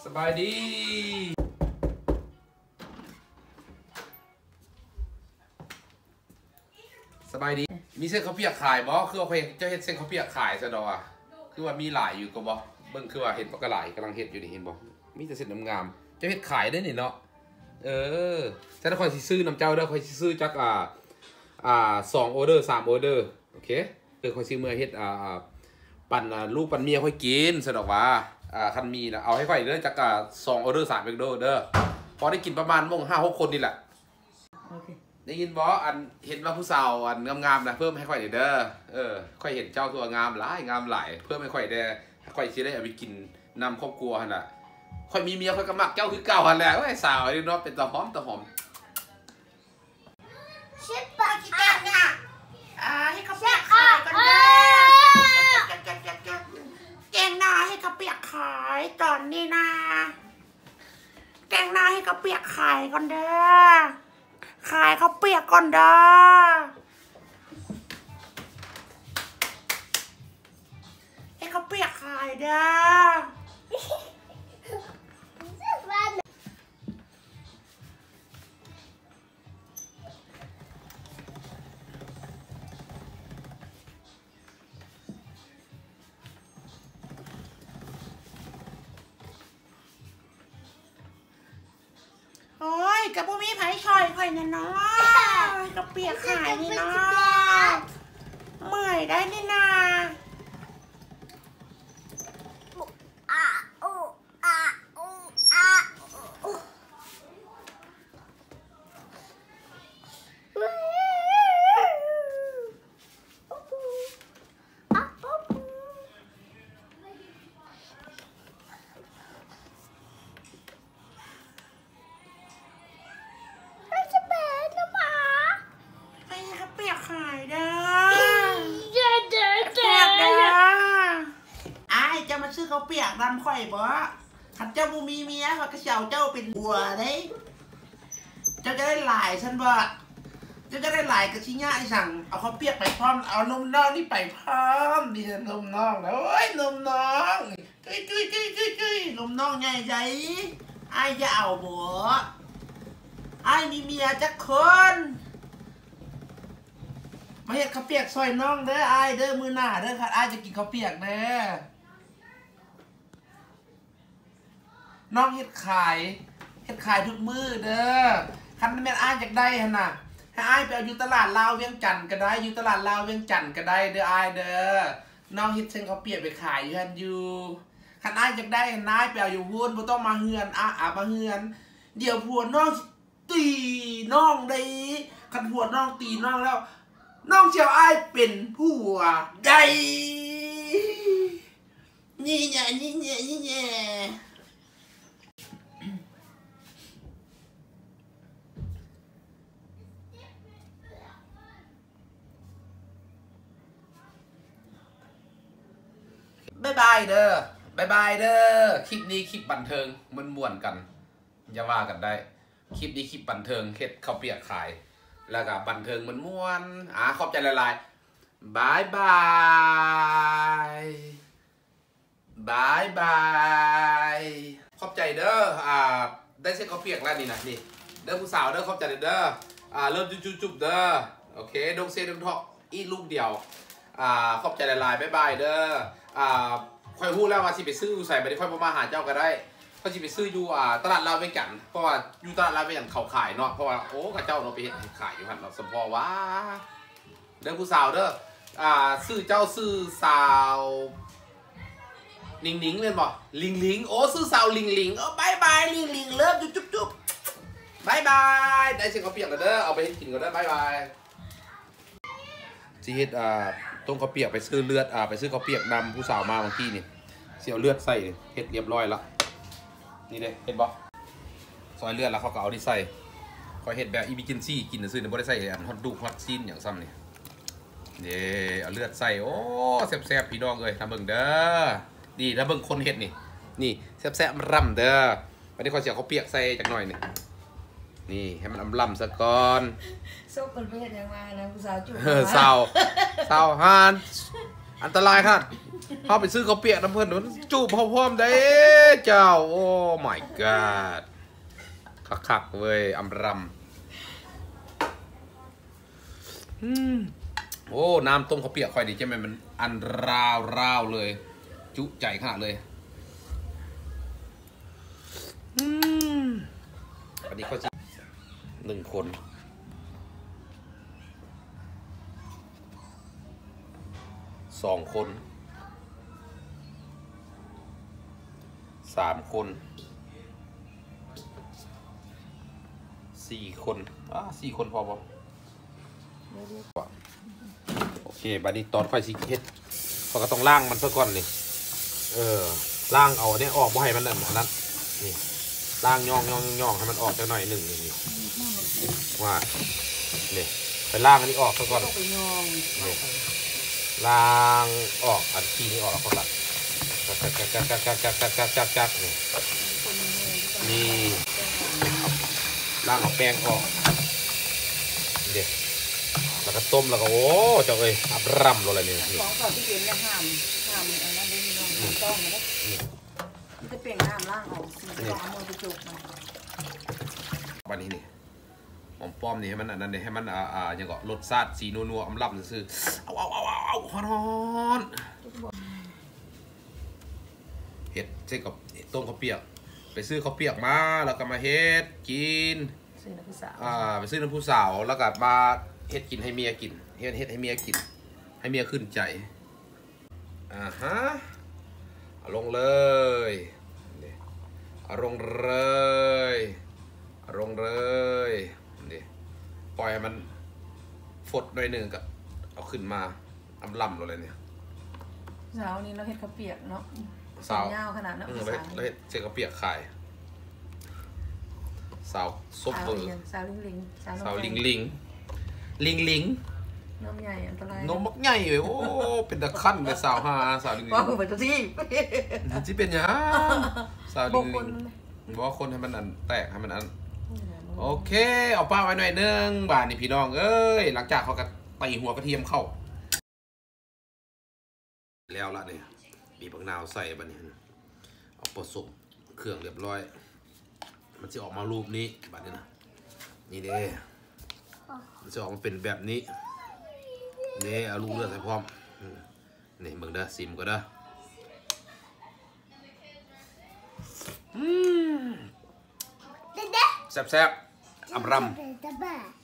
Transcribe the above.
บายดีสบายดีมีเส้นข้าวเปียกขายบ่คือว่าเจ้าเห็ดเส้นข้าวเปียกขายซะดอกอ่ะคือว่ามีหลายอยู่ก็บ่เบิ่งคือว่าเห็ดปกระหลายกำลังเห็ดอยู่นี่เห็นบ่มีแต่เส้นงามๆเจ้าเห็ดขายได้นี่เนาะแต่ถ้าคอยสิซื้อน้ำเจ้าเด้อคอยสิซื้อจัก2 ออเดอร์ 3 ออเดอร์โอเคคอยซื้อเมื่อเฮ็ดปั่นลูกปั่นเมียค่อยกินซะดอกว่าคันมีนะเอาให้ค่อยเด้อจัก2 ออเดอร์ 3 ออเดอร์เด้อพอได้กินประมาณมง5-6 คนนี่แหละโอเคได้ยินบ่เห็นว่าผู้สาวงามๆนะเพิ่มให้ค่อยเด้อค่อยเห็นเจ้าตัวงามหลายเพิ่มให้ค่อยได้ค่อยสิได้เอาไปกินนำครอบครัวหั่นน่ะค่อยมีเมียค่อยก็มักเจ้าคือเก่าหั่นแหละไอ้สาวนี่เนาะเป็นตาหอมชิบปากกี่แกงเนี่ยให้เขาเปียกขายกันเด้อแกงนาให้เขาเปียกขายตอนนี้นะแกงนาให้เขาเปียกขายกันเด้อขายเขาเปียกก่อนเด้อให้เขาเปียกขายเด้อโอ้ยกับพวกมีไผ่ชอยค่อยเนี่ยเนาะกับเปียกขายนี่เนาะเมื่อยได้นี่นาซื้อเขาเปียกดำข่อยบ่ขันเจ้าบูมีเมียเขาก็เช่าเจ้าเป็นบัวได้เจ้าจะได้หลายฉันบ่เจ้าจะได้หลายกระชิญ่าไอ้สั่งเอาเขาเปียกไปพร้อมเอานมน้องนี่ไปพร้อมดิฉันนมน้องแล้วโอ้ยนมน้องจุ้ยนมน้องใหญ่ใจไอ้จะเอาบ่ไอ้มีเมียจักคนมาเฮ็ดเขาเปียกซอยน้องเด้อไอ้เด้อมือหน้าเด้อค่ะไอ้จะกินเขาเปียกเด้อน้องเฮ็ดขายทุกมื้อเด้อคันแม่นอ้ายอยากได้หั่นน่ะให้อ้ายไปเอาอยู่ตลาดลาวเวียงจันทน์ก็ได้อยู่ตลาดลาวเวียงจันทน์ก็ได้เด้ออ้ายเด้อน้องเฮ็ดเส้นข้าวเปียกไปขายอยู่หั่นอยู่คันอ้ายอยากได้นายไปเอาอยู่ฮู้นบ่ต้องมาเฮือนมาเฮือนเดี๋ยวผัวน้องตีน้องได้คันผัวน้องตีน้องแล้วน้องเจ้าอ้ายเป็นผัวได้นี่แหละบายบายเด้อคลิปนี้คลิปบันเทิงมันม่วนกันอย่าว่ากันได้คลิปนี้คลิปบันเทิงเฮ็ดข้าวเปียกขายแล้วก็บันเทิงมันม่วนขอบใจหลายๆบายบายขอบใจเด้อได้เช็คข้าวเปียกแล้วนี่นะนี่เด้อผู้สาวเด้อขอบใจเด้อเริ่มจุบเด้อโอเคดงเซดงทอกอีลูกเดียวขอบใจหลายๆบายเด้อค่อยพูดแล้วว่าสิไปซื้อใส่ไปได้ค่อยมาหาเจ้าก็ได้ก็สิไปซื้ออยู่ตลาดลาวเวียงจันทน์เพราะว่าอยู่ตลาดลาวเวียงจันทน์เขาขายเนาะเพราะว่าโอ้กับเจ้าเนาะไปเห็นขายอยู่หันเราสมพอว่าเด้อผู้สาวเด้อซื้อเจ้าซื้อสาวลิงเลยบ่ลิงโอ้ซื้อสาวลิงบายบายลิงเลิฟจุ๊บบายได้เสียงเขาเปียกแล้วเด้อเอาไปให้กินก็ได้บายจีเฮ็ดต้มข้าวเปียกไปซื้อเลือดไปซื้อข้าวเปียกดำผู้สาวมาบางทีนี่เสียวเลือดใส่เฮ็ดเรียบร้อยแล้วนี่เลยเห็นบ่ซอยเลือดแล้วเขาก็เอาที่ใส่คอยเฮ็ดแบบอีบิกินซี่กินซื้อเนี่ยบ่ได้ใส่ฮอตดูฮอตซีนอย่างซ้ำนี่เอาเลือดใส่โอ้แซ่บพี่น้องเอ้ยทำเบิ่งเด้อดีถ้าเบิ่งคนเฮ็ดนี่แซ่บร่ำเด้อวันนี้คอยเสียข้าวเปียกใส่จักหน่อยนี่ให้มันร่ำซะก่อนโซ่คนเพื่อนยังมานะผู้สาวจุ๊บสาวฮานอันตรายครับเข้าไปซื้อข้าวเปียกน้ำเพื่อนมันจูบพร้อมๆได้เจ้าโอ้ my god คักๆเว้ยอำรำโอ้น้ำต้มข้าวเปียกค่อยดีใช่ไหมมันอันราวเลยจุใจขนาดเลยอันนี้ก็จะ1 คน2 คน3 คน4 คน4 คนพอป่ะโอเคบัดนี้ตอนค่อยสิเฮ็ดเขาก็ต้องล้างมันซะก่อนนี่ล้างเอาเนี่ยออกบ่ให้มันนั่นนี่ล้างย่องให้มันออกจักหน่อยหนึ่งนี่ว่านี่ไปล้างอันนี้ออกซะก่อนนี่ล้างออกอันขี้นี้ออกแล้วก็ตัดจักนี่ล้างเอาแป้งออกเด็ดแล้วก็ต้มแล้วก็โอ้เจ้าเอ้ยอับร่ำเลยนี่ของก่อนที่เย็นแล้วห้ามอันนั้นได้ไม่ต้องมาได้มันจะเปลี่ยนน้ำล่างออกสีฟ้ามือไปจุกวันนี้นี่หอมป้อมนี่ให้มันอันนั้นให้มันอย่างก็รสชาติสีนัวอำลับซื่อเอาฮอนเห็ดใช่กับต้มข้าวเปียกไปซื้อข้าวเปียกมาแล้วก็มาเฮ็ดกินซื้อน้ำผู้สาวไปซื้อน้ำผู้สาวแล้วก็มาเฮ็ดกินให้เมียกินเฮ็ดให้เมียกินให้เมียขึ้นใจฮะเอาลงเลยเอาลงเลยนี่ปล่อยให้มันฝดหน่อยหนึ่งก็เอาขึ้นมาอำลำเลยเนี่ยสาวนี้เราเฮ็ดข้าวเปียกเนาะสาวยาวขนาดนั้นเราเฮ็ดเส้นข้าวเปียกขายสาวซบเบอร์สาวลิงน้ำใหญ่อันตรายนมมักใหญ่เลยโอ้เป็นตะขั้นเป็นสาวฮาสาวลิงว่าเป็นตัวที่ที่เป็นยังสาวลิงบอกว่าคนให้มันอันแตกให้มันอันโอเคเอาป้าไว้หน่อยนึงบ้านนี่พี่น้องเอ้ยหลังจากเขาก็ตีหัวกระเทียมเข้าแล้วละเนี่ยบีบมะนาวใส่บ้านนี้เอาผสมเครื่องเรียบร้อยมันจะออกมารูปนี้บ้านนี้นะนี่เด้มันจะออกมาเป็นแบบนี้นี่เอาลูกเลือดใส่พร้อมนี่มึงเด้อซิมก็เด้อแซ่บๆอำรำ